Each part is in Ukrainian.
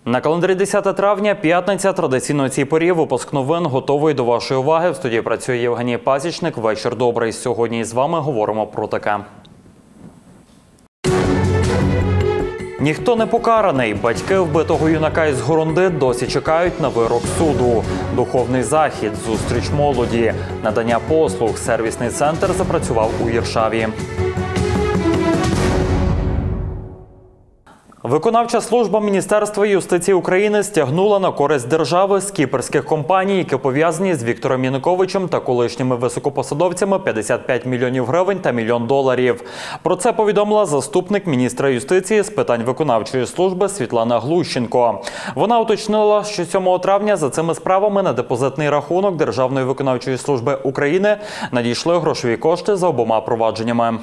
На календарі 10 травня, п'ятниця. Традиційно у цій порі випуск новин готовий до вашої уваги. В студії працює Євгеній Пасічник. Вечір добрий. Сьогодні з вами говоримо про таке. Ніхто не покараний. Батьки вбитого юнака із Горунди досі чекають на вирок суду. Духовний захід, зустріч молоді, надання послуг. Сервісний центр запрацював у Іршаві. Виконавча служба Міністерства юстиції України стягнула на користь держави з кіпрських компаній, які пов'язані з Віктором Януковичем та колишніми високопосадовцями, 55 мільйонів гривень та $1 мільйон. Про це повідомила заступник міністра юстиції з питань виконавчої служби Світлана Глущенко. Вона уточнила, що 7 травня за цими справами на депозитний рахунок Державної виконавчої служби України надійшли грошові кошти за обома провадженнями.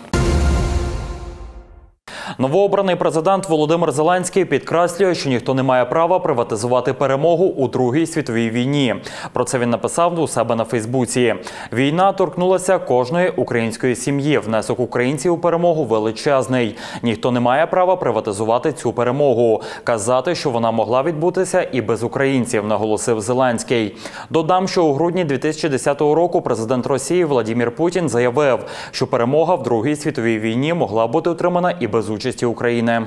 Новообраний президент Володимир Зеленський підкреслює, що ніхто не має права приватизувати перемогу у Другій світовій війні. Про це він написав у себе на Фейсбуці. Війна торкнулася кожної української сім'ї. Внесок українців у перемогу величезний. Ніхто не має права приватизувати цю перемогу. Казати, що вона могла відбутися і без українців, наголосив Зеленський. Додам, що у грудні 2010 року президент Росії Владимир Путін заявив, що перемога в Другій світовій війні могла бути отримана і без участі України.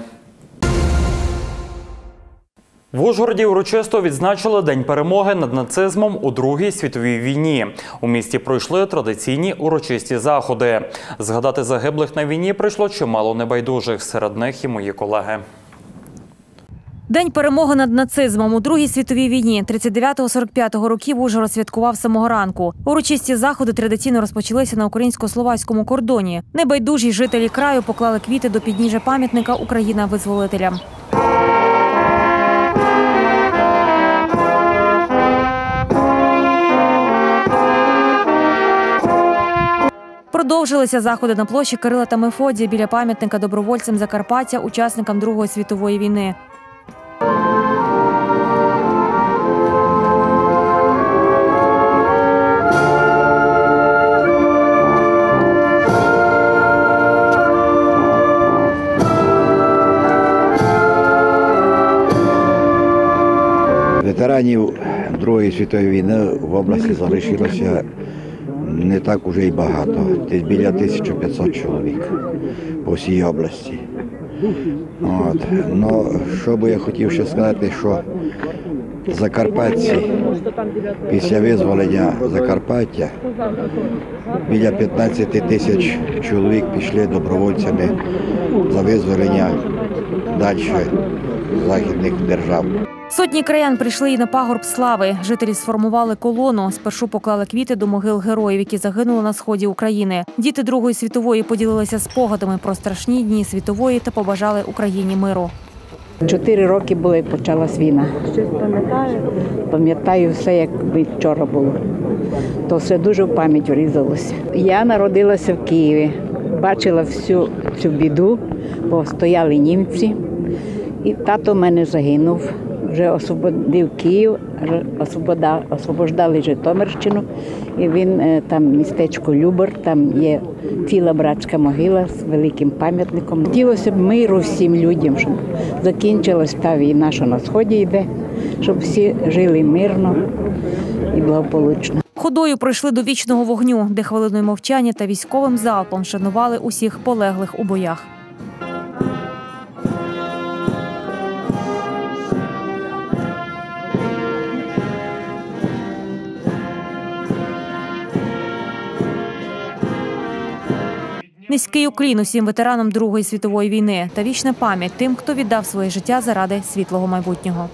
В Ужгороді урочисто відзначили День перемоги над нацизмом у Другій світовій війні. У місті пройшли традиційні урочисті заходи. Згадати загиблих на війні прийшло чимало небайдужих, серед них і мої колеги. День перемоги над нацизмом у Другій світовій війні 39-45 років Ужгород святкував з самого ранку. Урочисті заходи традиційно розпочалися на українсько-словацькому кордоні. Небайдужі жителі краю поклали квіти до підніжжя пам'ятника Україна-визволителям. Продовжилися заходи на площі Кирила та Мефодія біля пам'ятника добровольцям Закарпаття, учасникам Другої світової війни. Ветеранів Другої світової війни в області залишилося не так уже й багато, десь біля 1500 чоловік по всій області. Що би я хотів ще сказати, що закарпатці після визволення Закарпаття біля 15 тисяч чоловік пішли добровольцями за визволення далі західних держав. Сотні краян прийшли і на пагорб слави. Жителі сформували колону. Спершу поклали квіти до могил героїв, які загинули на сході України. Діти Другої світової поділилися спогадами про страшні дні світової та побажали Україні миру. 4 роки було, як почалась війна. Щось пам'ятаю? Пам'ятаю все, як вчора було. То все дуже в пам'ять врізалося. Я народилася в Києві, бачила всю цю біду, бо стояли німці. І тато в мене загинув, вже освободив Київ, освобождали Житомирщину. І він там містечко Любар, там є ціла братська могила з великим пам'ятником. Хотілося б миру всім людям, щоб закінчилась та війна, що на сході йде, щоб всі жили мирно і благополучно. Ходою пройшли до вічного вогню, де хвилиною мовчання та військовим залпом вшанували усіх полеглих у боях. Низький уклін усім ветеранам Другої світової війни та вічна пам'ять тим, хто віддав своє життя заради світлого майбутнього.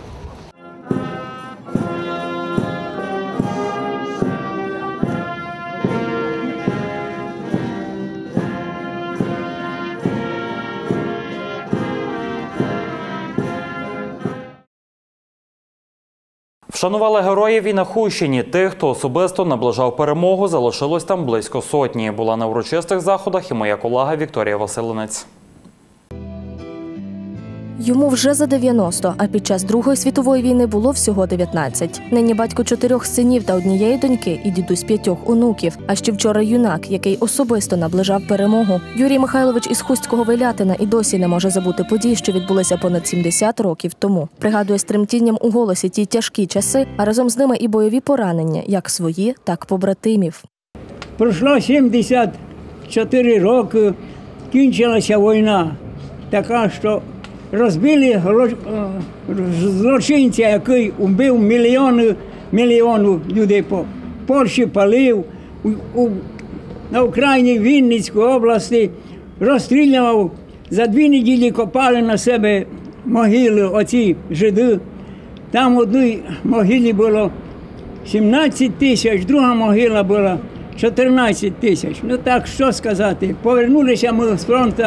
Вшанували героїв і на Хущині. Тих, хто особисто наближав перемогу, залишилось там близько сотні. Була на урочистих заходах і моя колега Вікторія Василинець. Йому вже за 90, а під час Другої світової війни було всього 19. Нині батько 4 синів та однієї доньки і дідусь 5 онуків. А ще вчора юнак, який особисто наближав перемогу. Юрій Михайлович із Хустського Велятина і досі не може забути подій, що відбулися понад 70 років тому. Пригадує з тремтінням у голосі ті тяжкі часи, а разом з ними і бойові поранення, як свої, так побратимів. Пройшло 74 роки, кінчилася війна, така, що розбили злочинця, який вбив мільйони людей, по Польщі палив, на Україні, Вінницькій області, розстрілював. За 2 неділі копали на себе могили оці жиди. Там в одній могилі було 17 тисяч, друга могила була 14 тисяч. Ну так, що сказати, повернулися ми з фронту,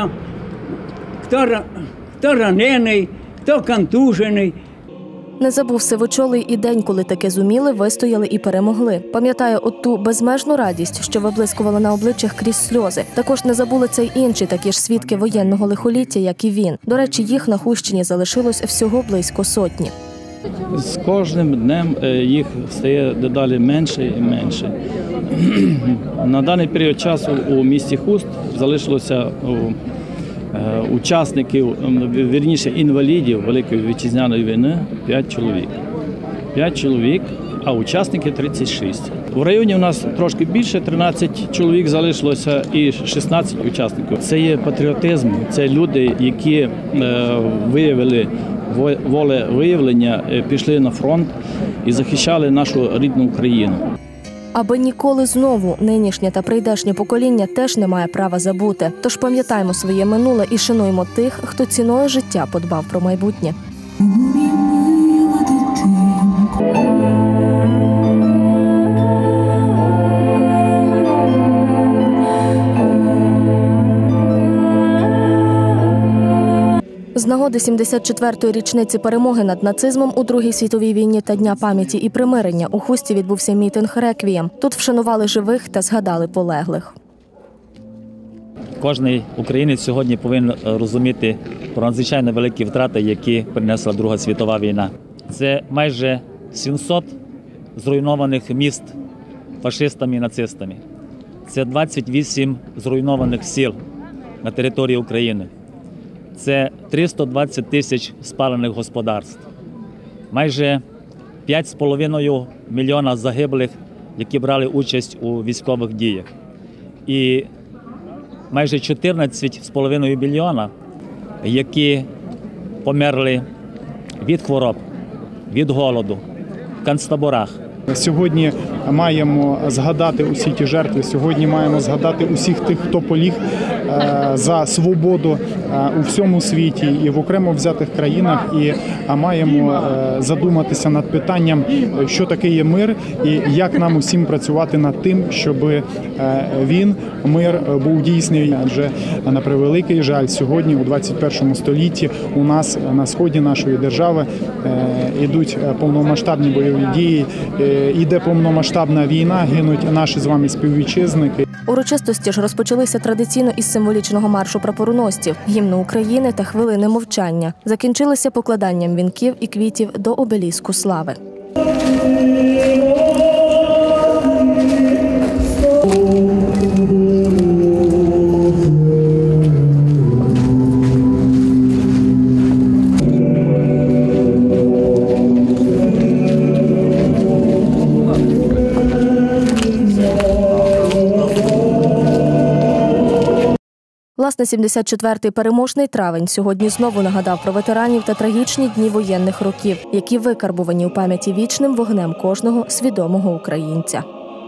хто ранений, хто контужений. Не забув сивочолий і день, коли таки зуміли, вистояли і перемогли. Пам'ятає оту безмежну радість, що виблискувала на обличчях крізь сльози. Також не забули це й інші такі ж свідки воєнного лихоліття, як і він. До речі, їх на Хустщині залишилось всього близько 100. З кожним днем їх стає дедалі менше і менше. На даний період часу у місті Хуст залишилося учасників, вірніше інвалідів Великої Вітчизняної війни 5 чоловік. 5 чоловік, а учасники 36. В районі у нас трошки більше, 13 чоловік залишилося і 16 учасників. Це є патріотизм, це люди, які виявили волевиявлення, пішли на фронт і захищали нашу рідну Україну. Аби ніколи знову нинішнє та прийдешнє покоління теж не має права забути. Тож пам'ятаємо своє минуле і шануємо тих, хто ціною життя подбав про майбутнє. З нагоди 74-ї річниці перемоги над нацизмом у Другій світовій війні та Дня пам'яті і примирення у Хусті відбувся мітинг «Реквієм». Тут вшанували живих та згадали полеглих. Кожний українець сьогодні повинен розуміти про надзвичайно великі втрати, які принесла Друга світова війна. Це майже 700 зруйнованих міст фашистами і нацистами. Це 28 зруйнованих сіл на території України. Це 320 тисяч спалених господарств. Майже 5,5 мільйона загиблих, які брали участь у військових діях. І майже 14,5 мільйона, які померли від хвороб, від голоду, в концтаборах. Сьогодні маємо згадати усі ті жертви, сьогодні маємо згадати усіх тих, хто поліг за свободу у всьому світі і в окремо взятих країнах. І маємо задуматися над питанням, що таке є мир і як нам усім працювати над тим, щоб мир був дійсний. Адже, на превеликий жаль, сьогодні у 21 столітті у нас на сході нашої держави йдуть повномасштабні бойові дії, іде повномасштабна війна, гинуть наші з вами співвітчизники. Урочистості ж розпочалися традиційно із символічного маршу прапороносців, гімну України та хвилини мовчання. Закінчилися покладанням вінків і квітів до обеліску слави. Власне, 74-й переможний травень сьогодні знову нагадав про ветеранів та трагічні дні воєнних років, які викарбувані у пам'яті вічним вогнем кожного свідомого українця.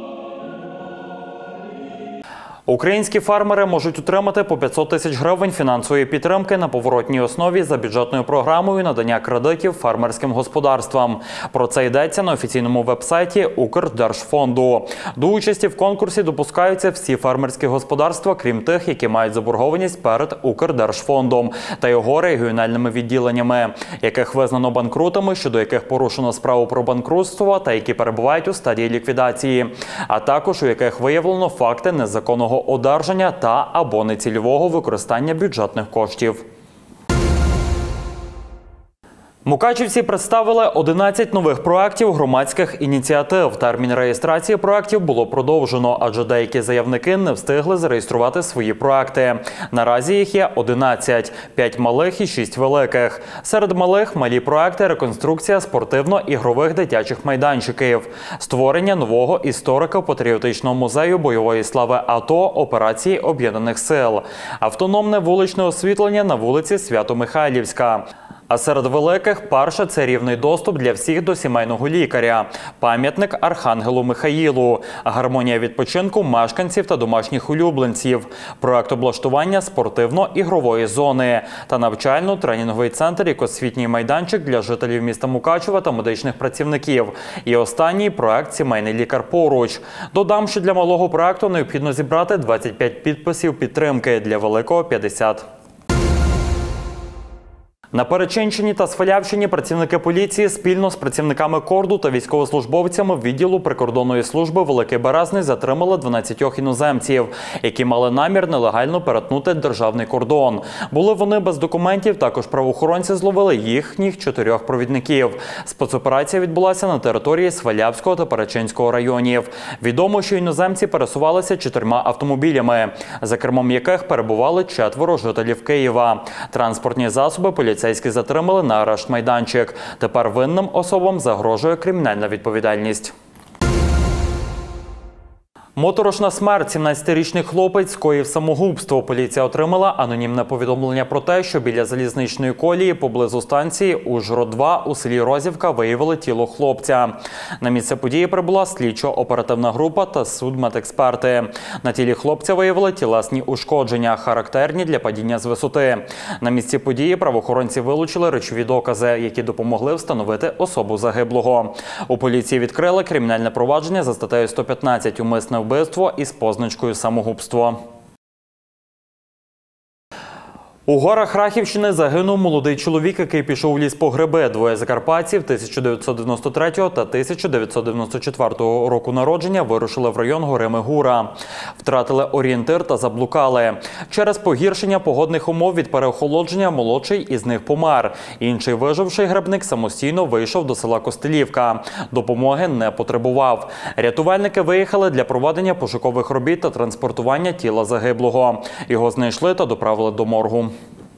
Українські фермери можуть отримати по 500 тисяч гривень фінансової підтримки на поворотній основі за бюджетною програмою надання кредитів фермерським господарствам. Про це йдеться на офіційному веб-сайті Укрдержфонду. До участі в конкурсі допускаються всі фермерські господарства, крім тих, які мають заборгованість перед Укрдержфондом та його регіональними відділеннями, яких визнано банкрутами, щодо яких порушено справу про банкрутство та які перебувають у стадії ліквідації, а також у яких виявлено факти незаконного одержання та або нецільового використання бюджетних коштів. Мукачівці представили 11 нових проєктів громадських ініціатив. Термін реєстрації проєктів було продовжено, адже деякі заявники не встигли зареєструвати свої проєкти. Наразі їх є 11 – 5 малих і 6 великих. Серед малих – малі проєкти реконструкція спортивно-ігрових дитячих майданчиків, створення нового історико-патріотичного музею бойової слави АТО операції Об'єднаних сил, автономне вуличне освітлення на вулиці Свято-Михайлівська. А серед великих – перше – це рівний доступ для всіх до сімейного лікаря, пам'ятник Архангелу Михаїлу, гармонія відпочинку мешканців та домашніх улюбленців, проект облаштування спортивно-ігрової зони та навчально-тренінговий центр як освітній майданчик для жителів міста Мукачева та медичних працівників. І останній – проект «Сімейний лікар поруч». Додам, що для малого проекту необхідно зібрати 25 підписів підтримки, для великого – 50. На Перечинщині та Свалявщині працівники поліції спільно з працівниками КОРДу та військовослужбовцями відділу прикордонної служби Великий Березний затримали 12 іноземців, які мали намір нелегально перетнути державний кордон. Були вони без документів, також правоохоронці зловили їхніх 4 провідників. Спецоперація відбулася на території Свалявського та Перечинського районів. Відомо, що іноземці пересувалися 4 автомобілями, за кермом яких перебували 4 жителів Києва. Транспортні засоби поліцейські затримали на арешт-майданчик. Тепер винним особам загрожує кримінальна відповідальність. Моторошна смерть. 17-річний хлопець скоїв самогубство. Поліція отримала анонімне повідомлення про те, що біля залізничної колії поблизу станції Ужгород-2 у селі Розівка виявили тіло хлопця. На місце події прибула слідчо-оперативна група та судмедексперти. На тілі хлопця виявили тілесні ушкодження, характерні для падіння з висоти. На місці події правоохоронці вилучили речові докази, які допомогли встановити особу загиблого. У поліції відкрили кримінальне провадження за статтею 115 «Умисне вбивство» із позначкою «самогубство». У горах Рахівщини загинув молодий чоловік, який пішов у ліс по гриби. Двоє закарпатців 1993 та 1994 року народження вирушили в район гори Мигура. Втратили орієнтир та заблукали. Через погіршення погодних умов від переохолодження молодший із них помер. Інший виживший грибник самостійно вийшов до села Костелівка. Допомоги не потребував. Рятувальники виїхали для проведення пошукових робіт та транспортування тіла загиблого. Його знайшли та доправили до моргу.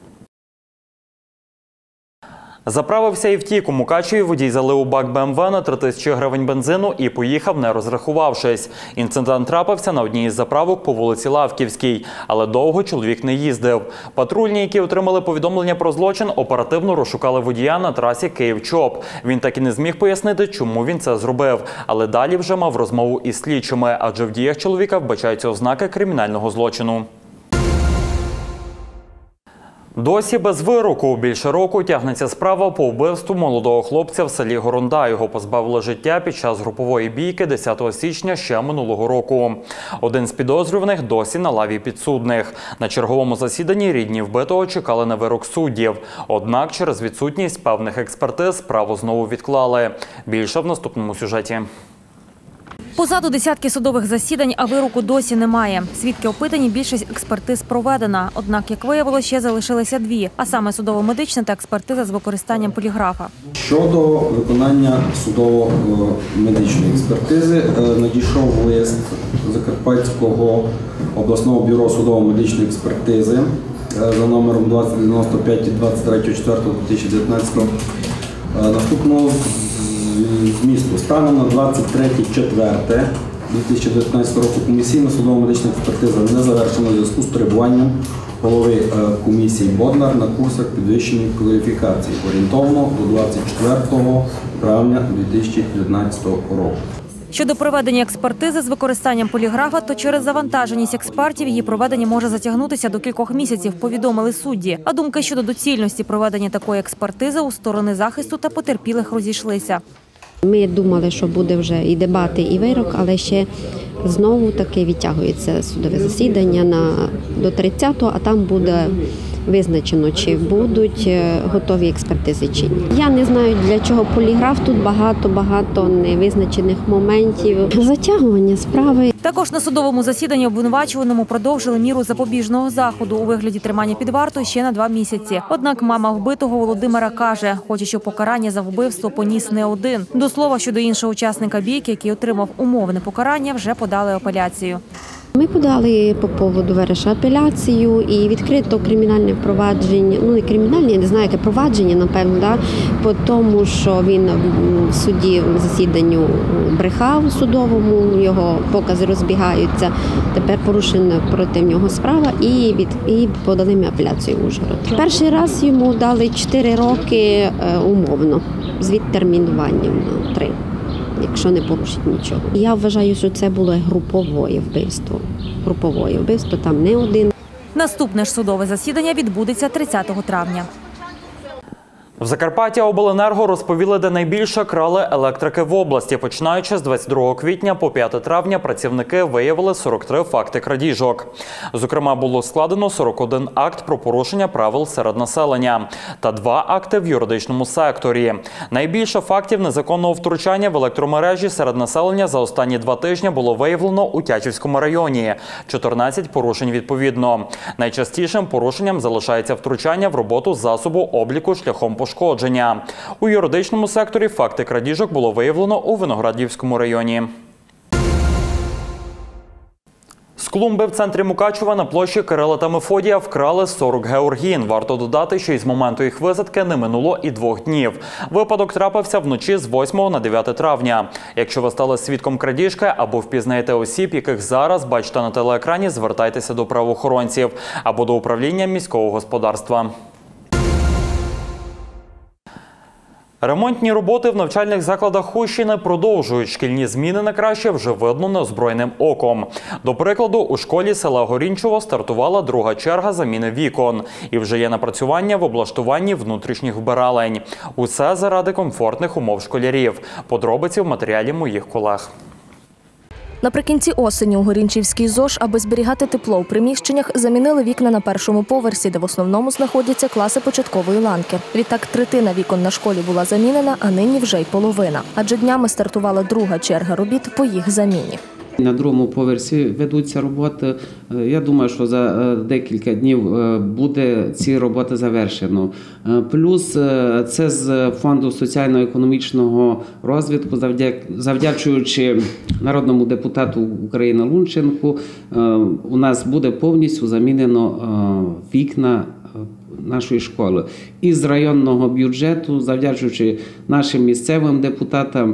Заправився і втік. У Мукачеві водій залив у бак БМВ на 3000 гривень бензину і поїхав, не розрахувавшись. Інцидент трапився на одній із заправок по вулиці Лавківській, але довго чоловік не їздив. Патрульні, які отримали повідомлення про злочин, оперативно розшукали водія на трасі Київ-Чоп. Він так і не зміг пояснити, чому він це зробив. Але далі вже мав розмову із слідчими, адже в діях чоловіка вбачаються ознаки кримінального злочину. Досі без вироку. Більше року тягнеться справа по вбивству молодого хлопця в селі Горонда. Його позбавили життя під час групової бійки 10 січня ще минулого року. Один з підозрюваних досі на лаві підсудних. На черговому засіданні рідні вбитого чекали на вирок суддів. Однак через відсутність певних експертиз справу знову відклали. Більше в наступному сюжеті. Позаду десятки судових засідань, а вироку досі немає. Свідки опитані, більшість експертиз проведена. Однак, як виявилося, ще залишилися 2, а саме судово-медична та експертиза з використанням поліграфа. Щодо виконання судово-медичної експертизи, надійшов лист Закарпатського обласного бюро судово-медичної експертизи за номером 2095 від 23.04.2019 наступного змісту. Станом на 23.04.2019 року комісійна судово-медична експертиза не завершена у зв'язку з перебуванням голови комісії Боднар на курсах підвищеної кваліфікації, орієнтовно до 24 травня 2019 року. Щодо проведення експертизи з використанням поліграфа, то через завантаженість експертів її проведення може затягнутися до кількох місяців, повідомили судді. А думки щодо доцільності проведення такої експертизи у сторони захисту та потерпілих розійшлися. Ми думали, що буде вже і дебати, і вирок, але ще знову таки відтягується судове засідання до 30-го, а там буде визначено, чи будуть готові експертизи чи ні. Я не знаю, для чого поліграф, тут багато невизначених моментів. Затягування справи. Також на судовому засіданні обвинувачуваному продовжили міру запобіжного заходу у вигляді тримання під вартою ще на 2 місяці. Однак мама вбитого Володимира каже, хоче, щоб покарання за вбивство поніс не один. До слова, щодо іншого учасника бійки, який отримав умовне покарання, вже подали апеляцію. Ми подали по поводу Вереша апеляцію і відкрито кримінальне провадження, не кримінальне, я не знаю, яке провадження, напевно, по тому, що він в суді в засіданню брехав судовому, його покази розбігаються. Тепер порушена проти нього справа і подали ми апеляцію в Ужгород. Перший раз йому дали 4 роки умовно з відтермінуванням на 3. Якщо не порушить нічого. Я вважаю, що це було групове вбивство. Групове вбивство, там не один. Наступне ж судове засідання відбудеться 30 травня. В Закарпатті обленерго розповіли, де найбільше крали електрики в області. Починаючи з 22 квітня по 5 травня працівники виявили 43 факти крадіжок. Зокрема, було складено 41 акт про порушення правил серед населення та 2 акти в юридичному секторі. Найбільше фактів незаконного втручання в електромережі серед населення за останні 2 тижні було виявлено у Тячівському районі. 14 порушень відповідно. Найчастішим порушенням залишається втручання в роботу засобу обліку шляхом пошкодження. У юридичному секторі факти крадіжок було виявлено у Виноградівському районі. З клумби в центрі Мукачева на площі Кирила та Мефодія вкрали 40 георгін. Варто додати, що із моменту їх висадки не минуло і 2 днів. Випадок трапився вночі з 8 на 9 травня. Якщо ви стали свідком крадіжки або впізнаєте осіб, яких зараз бачите на телеекрані, звертайтеся до правоохоронців або до управління міського господарства. Ремонтні роботи в навчальних закладах Хустщини продовжують. Шкільні зміни на краще вже видно неозброєним оком. До прикладу, у школі села Горінчево стартувала 2-га черга заміни вікон. І вже є напрацювання в облаштуванні внутрішніх вбиралень. Усе заради комфортних умов школярів. Подробиці в матеріалі моїх колег. Наприкінці осені у Горінчівській ЗОШ, аби зберігати тепло у приміщеннях, замінили вікна на першому поверсі, де в основному знаходяться класи початкової ланки. Відтак третина вікон на школі була замінена, а нині вже й половина. Адже днями стартувала 2-га черга робіт по їх заміні. На 2-му поверсі ведуться роботи. Я думаю, що за декілька днів буде ці роботи завершено. Плюс це з Фонду соціально-економічного розвитку, завдячуючи народному депутату України Лунченку, у нас буде повністю замінено вікна нашої школи. Із районного бюджету, завдячуючи нашим місцевим депутатам,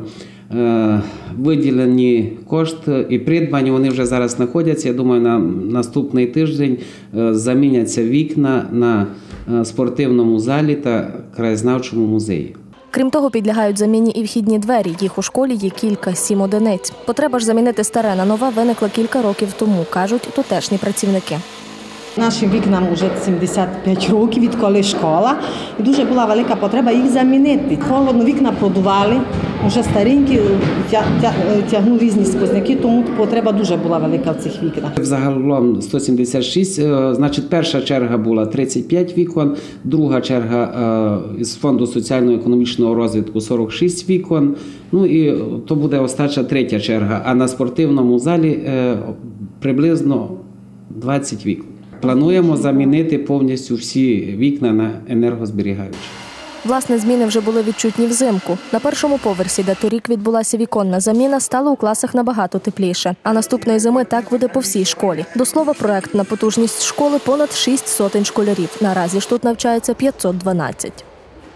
виділені кошти і придбані, вони вже зараз знаходяться. Я думаю, на наступний тиждень заміняться вікна на спортивному залі та краєзнавчому музеї. Крім того, підлягають заміні і вхідні двері. Їх у школі є кілька, 7 одиниць. Потреба ж замінити старе на нове виникла кілька років тому, кажуть тутешні працівники. Нашим вікнам вже 75 років, відколи школа, і дуже була велика потреба їх замінити. Холодно, вікна продували, вже старенькі, тягнули різні сквозняки, тому потреба дуже була велика в цих вікнах. Взагалом 176, значить перша черга була 35 вікон, друга черга з Фонду соціально-економічного розвитку 46 вікон, ну і то буде остача 3-я черга, а на спортивному залі приблизно 20 вікон. Плануємо замінити повністю всі вікна на енергозберігаючі. Власне, зміни вже були відчутні взимку. На першому поверсі, де торік відбулася віконна заміна, стало у класах набагато тепліше. А наступної зими так буде по всій школі. До слова, проект на потужність школи понад 600 школярів. Наразі ж тут навчається 512.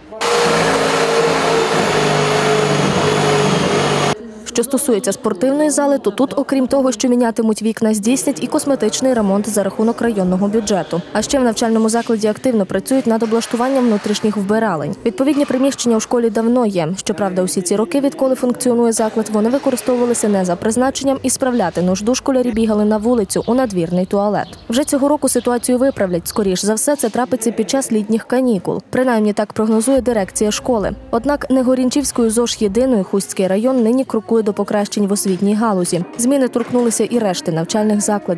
Що стосується спортивної зали, то тут, окрім того, що мінятимуть вікна, здійснять і косметичний ремонт за рахунок районного бюджету. А ще в навчальному закладі активно працюють над облаштуванням внутрішніх вбиралень. Відповідні приміщення у школі давно є. Щоправда, усі ці роки, відколи функціонує заклад, вони використовувалися не за призначенням і справляти нужду школярі бігали на вулицю у надвірний туалет. Вже цього року ситуацію виправлять. Скоріш за все, це трапиться під час літніх канікул. Принаймні так прогнозує дирекція школи. Однак не Горінчівською ЗОШ єдиною Хустський район нині крокує до покращень в освітній галузі. Зміни торкнулися і решти навчальних закладів.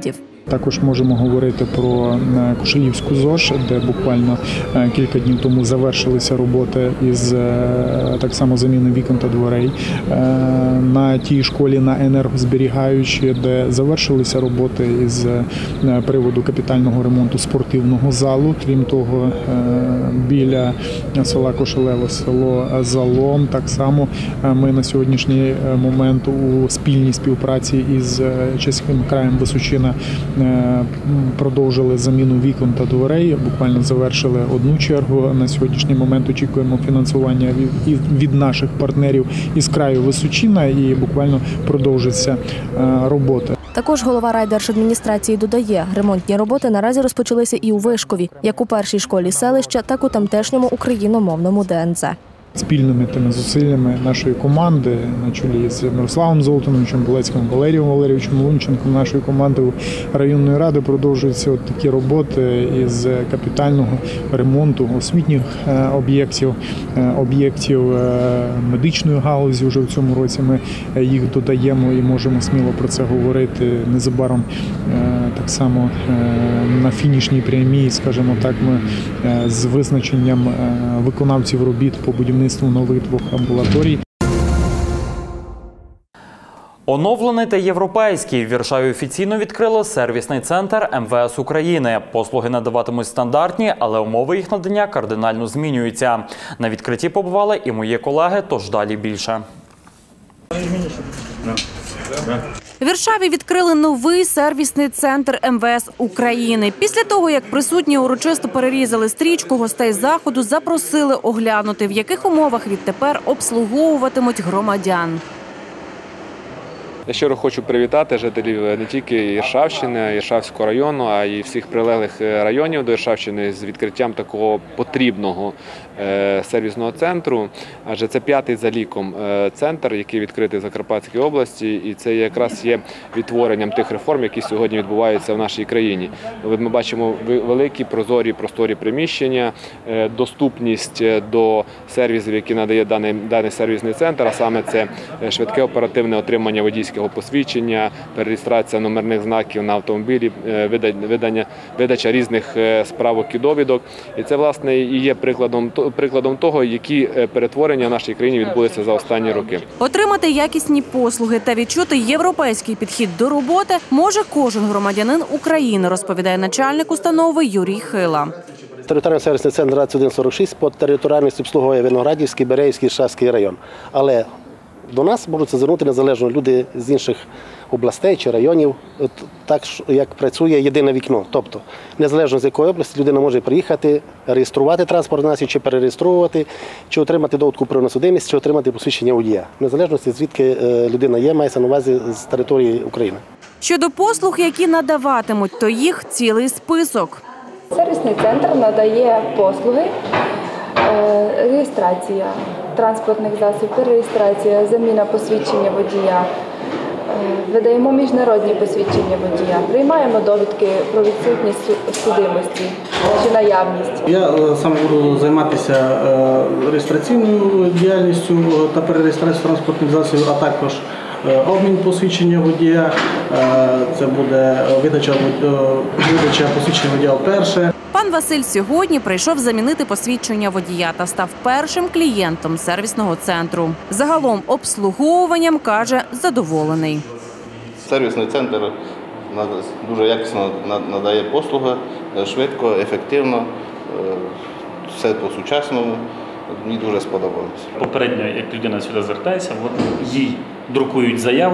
Також можемо говорити про Кошелівську ЗОЖ, де буквально кілька днів тому завершилися роботи із так само заміни вікон та дверей. На тій школі на енергозберігаючій, де завершилися роботи із приводу капітального ремонту спортивного залу. Крім того, біля села Кошелево, село Залом, так само ми на сьогоднішній момент у спільній співпраці із Чеським краєм Височина продовжили заміну вікон та дверей, буквально завершили одну чергу. На сьогоднішній момент очікуємо фінансування від наших партнерів із краю Височина і буквально продовжиться робота. Також голова райдержадміністрації додає, ремонтні роботи наразі розпочалися і у Вишкові, як у першій школі селища, так і у тамтешньому україномовному ДНЗ. Спільними тими зусиллями нашої команди на чолі з Мирославом Золотановичем, Болецьким, Валерієм Валерійовичем Лунченком, нашої команди районної ради продовжуються такі роботи із капітального ремонту освітніх об'єктів медичної галузі. Вже в цьому році ми їх додаємо і можемо сміло про це говорити. Незабаром так само на фінішній прямій, скажімо так, ми з визначенням виконавців робіт по будівництву нових 2 амбулаторій. Оновлений та європейський. В Віршаві офіційно відкрили сервісний центр МВС України. Послуги надаватимуть стандартні, але умови їх надання кардинально змінюються. На відкритті побували і мої колеги, тож далі більше. В Віршаві відкрили новий сервісний центр МВС України. Після того, як присутні урочисто перерізали стрічку, гостей заходу запросили оглянути, в яких умовах відтепер обслуговуватимуть громадян. Я щиро хочу привітати жителів не тільки Іршавщини, Іршавського району, а й всіх прилеглих районів до Іршавщини з відкриттям такого потрібного сервісного центру. Адже це 5-й за ліком центр, який відкритий в Закарпатській області, і це якраз є відтворенням тих реформ, які сьогодні відбуваються в нашій країні. Ми бачимо великі, прозорі, просторі приміщення, доступність до сервісів, які надає даний сервісний центр, а саме це швидке оперативне отримання водійського посвідчення, перереєстрація номерних знаків на автомобілі, видача різних справок і довідок. І це, власне, і є прикладом того, які перетворення в нашій країні відбулися за останні роки. Отримати якісні послуги та відчути європейський підхід до роботи може кожен громадянин України, розповідає начальник установи Юрій Хила. Територіальний сервісний центр 2146 по територіальності обслуговує Виноградівський, Береївський, Іршавський район. Але до нас можуть звернути незалежно люди з інших областей чи районів, так як працює єдине вікно. Тобто, незалежно з якої області людина може приїхати, реєструвати транспортний засіб, чи перереєструвати, чи отримати довідку про несудимість, чи отримати посвідчення водія. Незалежно звідки людина є, мається на увазі з території України. Щодо послуг, які надаватимуть, то їх цілий список. Сервісний центр надає послуги, реєстрація транспортних засобів, перереєстрація, заміна посвідчення водія, видаємо міжнародні посвідчення водія, приймаємо довідки про відсутність судимості чи наявність. Я саме буду займатися реєстраційною діяльністю та перереєстрацією транспортних засобів, а також обмін посвідчення водія, це буде видача посвідчення водія вперше. Пан Василь сьогодні прийшов замінити посвідчення водія та став першим клієнтом сервісного центру. Загалом обслуговуванням, каже, задоволений. Сервісний центр дуже якісно надає послуги, швидко, ефективно, все по-сучасному. Мені дуже сподобалося. Попередньо, як людина сюди звертається, їй друкують заяву.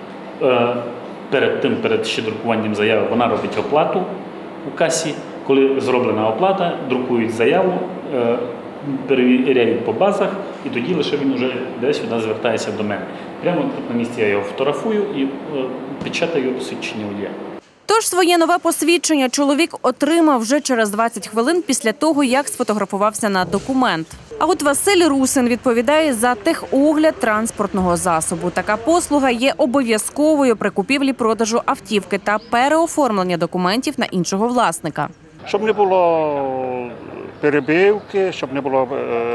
Перед ще друкуванням заяви вона робить оплату у касі. Коли зроблена оплата, друкують заяву, перевіряють по базах, і тоді лише він вже десь сюди звертається до мене. Прямо тут на місці я його фотографую і печатаю посвідчення водія. Тож своє нове посвідчення чоловік отримав вже через 20 хвилин після того, як сфотографувався на документ. А от Василь Русин відповідає за техогляд транспортного засобу. Така послуга є обов'язковою при купівлі-продажу автівки та переоформлення документів на іншого власника. Щоб не було перебивки, щоб не було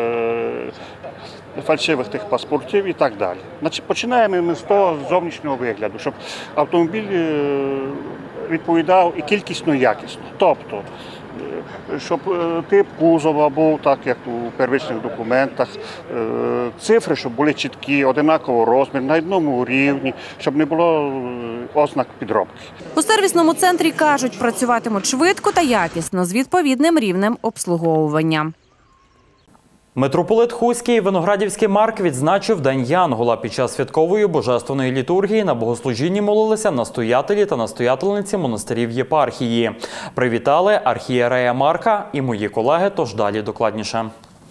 фальшивих тих паспортів і так далі. Починаємо ми з того зовнішнього вигляду, щоб автомобіль відповідав і кількісно, і якісно. Тобто, щоб тип кузова був так, як у первичних документах, цифри, щоб були чіткі, одинакового розміру, на одному рівні, щоб не було ознак підробки. У сервісному центрі кажуть, працюватимуть швидко та якісно з відповідним рівнем обслуговування. Митрополит Хуський Виноградівський Марк відзначив День Янгола. Під час святкової божественної літургії на богослужінні молилися настоятелі та настоятельниці монастирів єпархії. Привітали архієрея Марка і мої колеги, тож далі докладніше.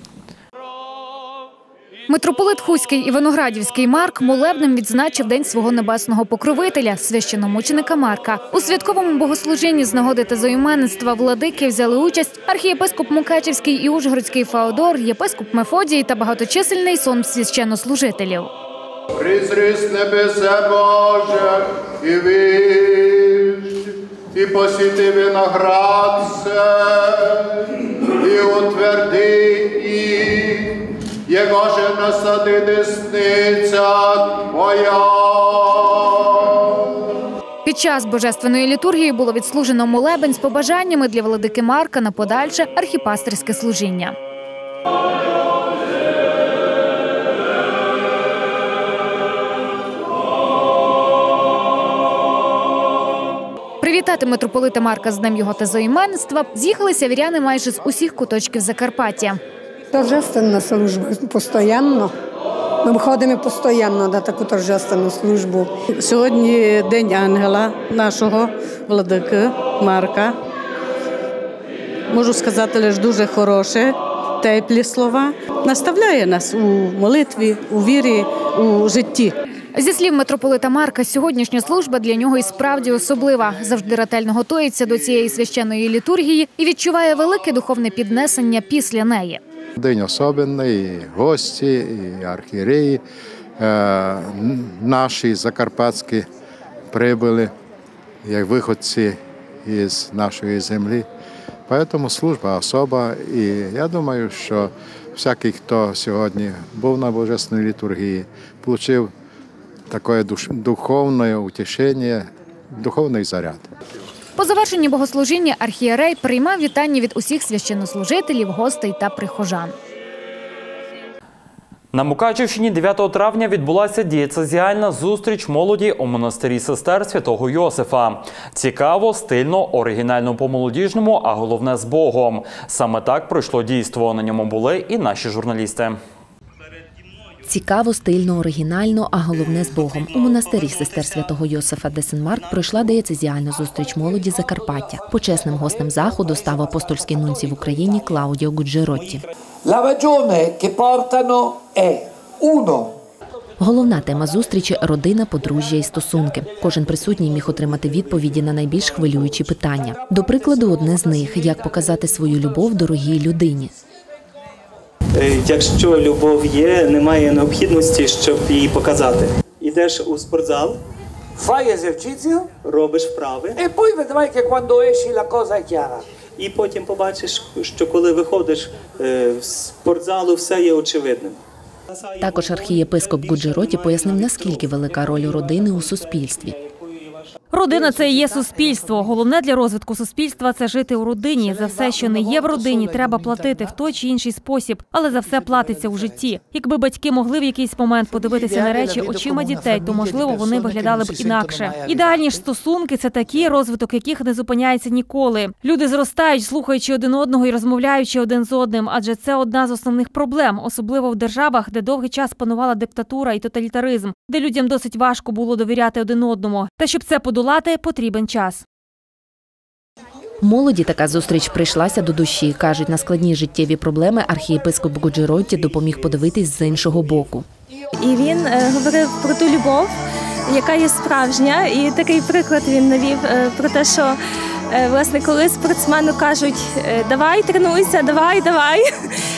Митрополит Хуський і Виноградівський Марк молебнем відзначив День свого небесного покровителя, священномученика Марка. У святковому богослужінні з нагоди тезоіменництва владики взяли участь архієпископ Мукачівський і Ужгородський Феодор, єпископ Мефодій та багаточисельний сон священнослужителів. Призрись небесе Боже, і виш, і посіти виноград сей, і утверди їх, Його же насади десниця Твоя. Під час божественної літургії було відслужено молебень з побажаннями для владики Марка на подальше архіпастерське служіння. Привітати митрополита Марка з Днем його тезоіменництва з'їхалися віряни майже з усіх куточків Закарпаття. Торжественна служба постійно. Ми ходимо постійно на таку торжественну службу. Сьогодні День ангела нашого владики Марка. Можу сказати лише дуже хороше, теплі слова. Наставляє нас у молитві, у вірі, у житті. Зі слів митрополита Марка, сьогоднішня служба для нього і справді особлива. Завжди ретельно готується до цієї священної літургії і відчуває велике духовне піднесення після неї. День особливий, і гості, і архієреї наші закарпатські прибули, як виходці із нашої землі. Тому служба особа, і я думаю, що всякий, хто сьогодні був на божественній літургії, отримав таке духовне утішення, духовний заряд. По завершенні богослужіння архієрей приймав вітання від усіх священнослужителів, гостей та прихожан. На Мукачівщині 9 травня відбулася дієцезіальна зустріч молоді у монастирі сестер Святого Йосифа. Цікаво, стильно, оригінально по-молодіжному, а головне – з Богом. Саме так пройшло дійство. На ньому були і наші журналісти. Цікаво, стильно, оригінально, а головне – з Богом. У монастирі сестер Святого Йосифа де Сен-Марк пройшла дієцезіальна зустріч молоді Закарпаття. Почесним гостем заходу став апостольський нунцій в Україні Клаудіо Гуджеротті. Головна тема зустрічі – родина, подружжя і стосунки. Кожен присутній міг отримати відповіді на найбільш хвилюючі питання. До прикладу, одне з них – як показати свою любов дорогій людині. Якщо любов є, немає необхідності, щоб її показати. Ідеш у спортзал, робиш вправи, і потім побачиш, що коли виходиш з спортзалу, все є очевидним. Також архієпископ Гуджеротті пояснив, наскільки велика роль родини у суспільстві. Родина – це і є суспільство. Головне для розвитку суспільства – це жити у родині. За все, що не є в родині, треба платити в той чи інший спосіб, але за все платиться у житті. Якби батьки могли в якийсь момент подивитися на речі очима дітей, то, можливо, вони виглядали б інакше. Ідеальні ж стосунки – це такі, розвиток яких не зупиняється ніколи. Люди зростають, слухаючи один одного і розмовляючи один з одним, адже це одна з основних проблем, особливо в державах, де довгий час панувала диктатура і тоталітаризм, де людям досить важко було довіряти один одному. Та щоб це подолати, потрібен час. Молоді така зустріч прийшлася до душі. Кажуть, на складні життєві проблеми архієпископ Гуджеротті допоміг подивитись з іншого боку. І він говорив про ту любов, яка є справжня. І такий приклад він навів про те, що власне, коли спортсмену кажуть «давай, тренуйся, давай»,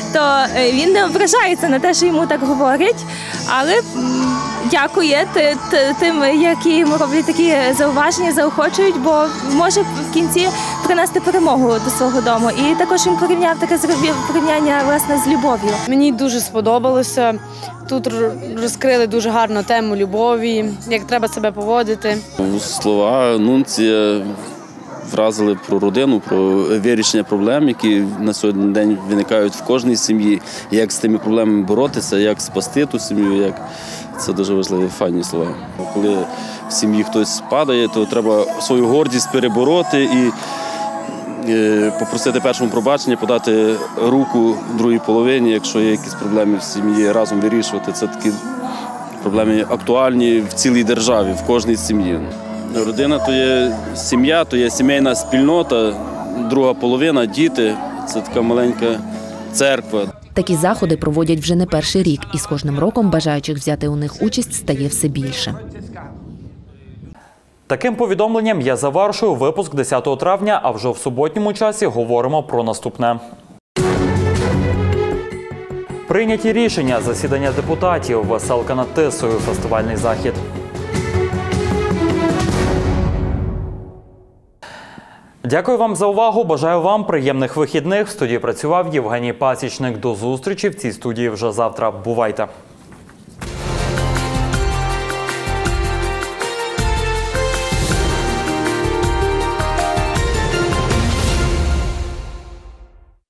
то він не ображається на те, що йому так говорять, але дякує тим, які йому роблять такі зауваження, заохочують, бо може в кінці принести перемогу до свого дому. І також він зробив порівняння, власне, з любов'ю. Мені дуже сподобалося. Тут розкрили дуже гарну тему любові, як треба себе поводити. Слова нунція вразили про родину, про вирішення проблем, які на сьогоднішній день виникають в кожній сім'ї, як з тими проблемами боротися, як спасти ту сім'ю. Це дуже важливі, файні слова. Коли в сім'ї хтось падає, то треба свою гордість перебороти і попросити першому пробачення, подати руку другій половині, якщо є якісь проблеми в сім'ї, разом вирішувати. Це такі проблеми актуальні в цілій державі, в кожній сім'ї. Родина – то є сім'я, то є сімейна спільнота, друга половина – діти. Це така маленька церква. Такі заходи проводять вже не перший рік, і з кожним роком бажаючих взяти у них участь стає все більше. Таким повідомленням я завершую випуск 10 травня, а вже в суботньому часі говоримо про наступне. Прийняті рішення, засідання депутатів, веселка над Тисою, фестивальний захід. Дякую вам за увагу, бажаю вам приємних вихідних. В студії працював Євгеній Пасічник. До зустрічі в цій студії вже завтра. Бувайте!